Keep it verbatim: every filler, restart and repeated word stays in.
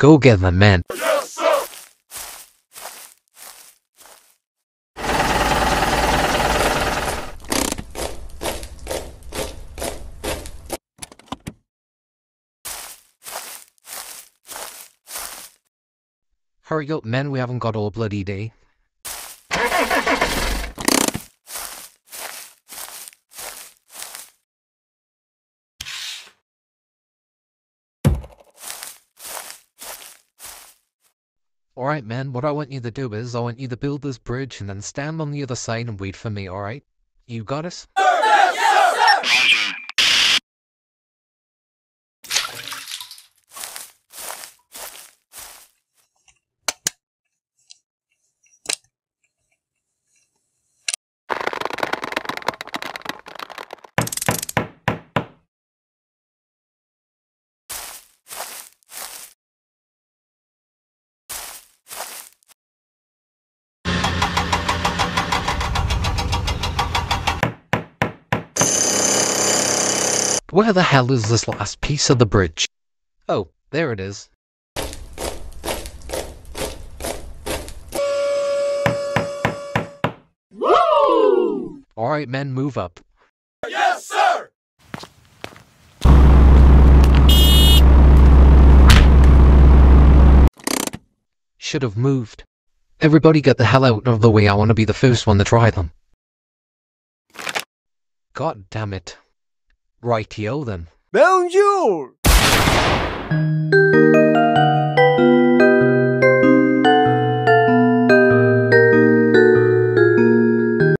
Go get them, man. Yes, sir! Hurry up, men, we haven't got all bloody day. Alright, men, what I want you to do is, I want you to build this bridge and then stand on the other side and wait for me, alright? You got it? Yes, sir! Where the hell is this last piece of the bridge? Oh, there it is. Woo! Alright, men, move up. Yes, sir! Should have moved. Everybody get the hell out of the way, I want to be the first one to try them. God damn it. Rightio then. Bonjour!